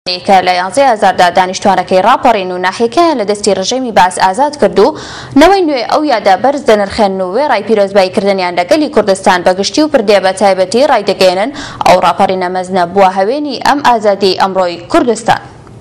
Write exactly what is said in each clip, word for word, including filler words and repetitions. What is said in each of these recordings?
کە لە یانزەی ئازاردا دانیشتوانەکەی ڕاپەڕین و ناحیەکەیان لە دەستی ڕژێمی باس ئازاد کردو نەوەی نوێ ئەو یادە بەرز دەنرخێن و وێڕای پیرۆزباییکردنیان لەگەلی کوردستان بەگشتی و پردێ بە تایبەتی ڕایدەگەێنن ئەو ڕاپەڕینە مەزنە بووە هەوێنی ئەم ئازادی ئەمڕۆی کوردستان.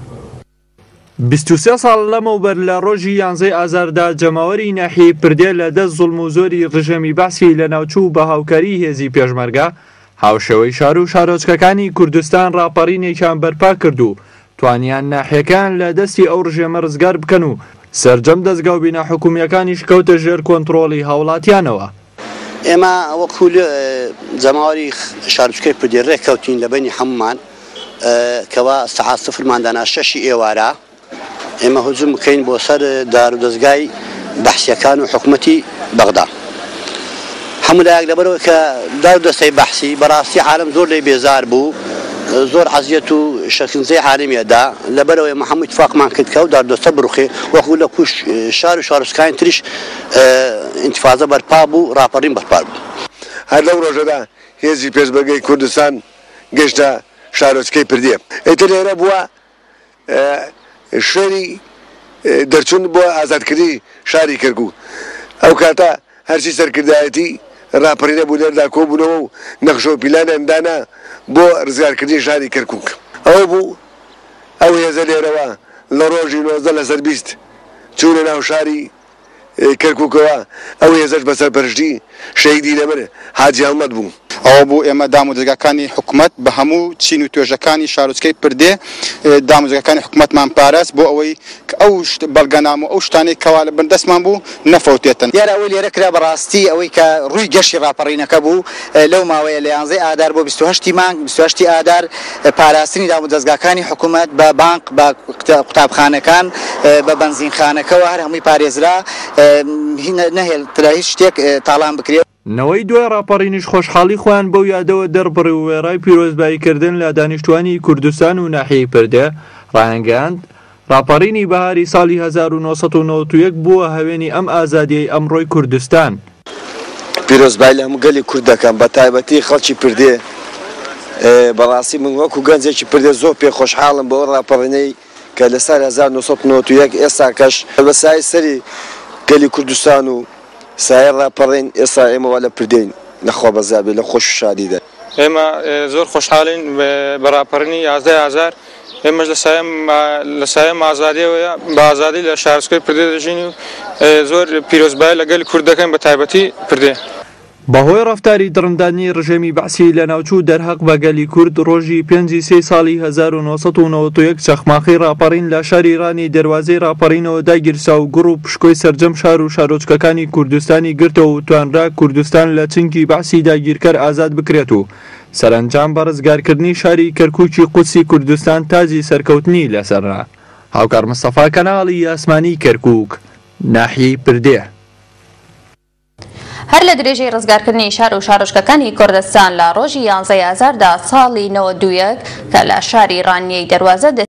بیست و سێ ساڵ لەمەوبەر لە ڕۆژی یانزەی ئازاردا جەماوەری ناحیەی پردێ لە دەست زوڵم و زۆری ڕژێمی باسی لە ناوچوو بە هاوکاری هێزی پێشمەرگە هاوشێوەی شار و شارۆچکەکانی کوردستان ڕاپەڕینێکیان بەرپا کرد و توانیان ناحیەکان لە دەستی ئەو ڕژێمە ڕزگار بکەن و سەرجەم دەستگا و بینە حکوومیەکانیش کەوتە ژێر کۆنتڕۆڵی هاوڵاتیانەوە. ئێمە وەکو جەماوەری شارۆچکەی پردێ ڕێککەوتین لە بینی هەمومان کەوا سەعات سفرمان دانا شەشی ئێوارە ئێمە هجوم بکەین بۆ سەر دار و دەستگای بەحسیەکان و حکوومەتی بەغدا. هەموو لایەک لەبەرەوە کە دار و دەستەی بەحسی بەڕاستی عالم زۆر لێ بێزار بوو، زۆر عەزیەت و شەکنجەی عالمیەدا لەبەرەوە ئێمە هەموو اتفاقمان کرد کە ئەو دار و دەستە بڕوخێ وەکو لە کوش شار و شارۆچکەکانی تریش ئینتیفاضە بەرپا بوو، ڕاپەڕین بەرپا بوو. هەر لەو ڕۆژەدا هێزی پێشمەرگەی کوردستان گەشتە شارۆچکەی پردێ. ئێتر لێرە بووە شوێنی دەرچوون بۆ ئازادکردنی شاری کەرکووک. ئەو کاتە هەرچی سەرکردایەتی ڕاپەڕینە بوو لێرەدا کۆبوونەوە و نەخشە و پیلانیان دانا بۆ ڕزگارکردنی شاری کەرکووک. ئەوە بوو ئەو هێزە لێرەوە لە ڕۆژی نۆزدە لەسەر بیست چوونە ناو شاری کەرکووکەوە. ئەو هێزەش بەسەرپەرشتی شەیدی لەمەر حاجی ئەحمەد بوو. ئەوە بوو ئێمە دامودەرگاکانی حکوومەت بە هەموو چین و توێژەکانی شارۆچکەی پردێ دامودەرگاکانی حکوومەتمان پاراست بۆ ئەوەی ئەو بەڵگەنامە و ئەو شتانەی کەوا لە بەردەستمان بوو نەفەوتێتن. دیارە ئەوەی لێرە کرا بەڕاستی ئەوەی کە ڕووی گەشتی ڕاپەڕینەکە بوو لەو ماوەیە لە یانزەی ئادار بۆ بیست و هەشتی مانگ بیست و هەشتی ئادار پاراستنی دامودەستگاکانی حکوومەت بە بانک بە قوتابخانەکان بە بەنزینخانەکەەوە هەر هەمووی پارێزرا نەهێڵترا هیچ شتێک تاڵان بکرێت. نەوەی دوای ڕاپەڕینیش خۆشحاڵی خۆیان بەو یادەوە دەربڕی و وێڕای پیرۆزباییکردن لە دانیشتوانی کوردستان و ناحیەی پردێ ڕایانگەاند ڕاپەڕینی بەهاری ساڵی هەزار و نۆسەد و نۆڤەت و یەک بووە هەوێنی ئەم ئازادیەی ئەمڕۆی کوردستان. پیرۆزبایی لە هەموو گەلی کوورد دەکەم بە تایبەتی خەڵکی پردێ. بەڕاستی من وەکو گەنجێکی پردێ زۆر پێ خۆشحاڵم بۆ ڕاپەڕینەی کە لە ساڵی هەزار و نۆسەد و نۆڤەت و یەک ئێستا کەش بە سای سەری گەلی کوردستان و سایە ڕاپەڕین ئێستا ئێمەوە لە پردێین نەخوا بەزابێ لە خۆش و شادیدا. ئێمە زۆر خۆشحاڵین بە ڕاپەڕینی یازدەی ئازار. ئێمەش لە سایەم ئازادیەوەیە بە ئازادی لە شارۆچکەی پردێ دەژین و زۆر پیرۆزبایی لەگەلی کوورد دەکەین بە تایبەتی پردێ. بەهۆی ڕەفتاری دڕندانی ڕژێمی بەعسی لە ناوچوو دەرهەق بە گەلی کورد ڕۆژی پێنجی سێ ساڵی هەزار و نۆسەد و نۆڤەت و یەک چەخماقی ڕاپەڕین لە شاری ئیرانی دەواازەی ڕاپەڕینەوە داگیرسا و گوڕ و پشکۆی سەرجەم شار و شارۆچکەکانی کوردستانی گرتەوە و توانرا کوردستان لە چنکی بەعسی داگیرکەر ئازاد بکرێت و سەرنجام بە ڕزگارکردنی شاری کەرکووکی قودسی کوردستان تاجی سەرکەوتنی لەسەررا. هاوکار مستەفا کەناڵی ئاسمانی کەرکووک ناحیەی پردێ. هەر لە درێژەی ڕزگارکردنی شار و شارۆچکەکانی کوردستان لە ڕۆژی یانزەی ئازاردا ساڵی نەوەت و یەک کە لە شاری ڕانیەی دەواازە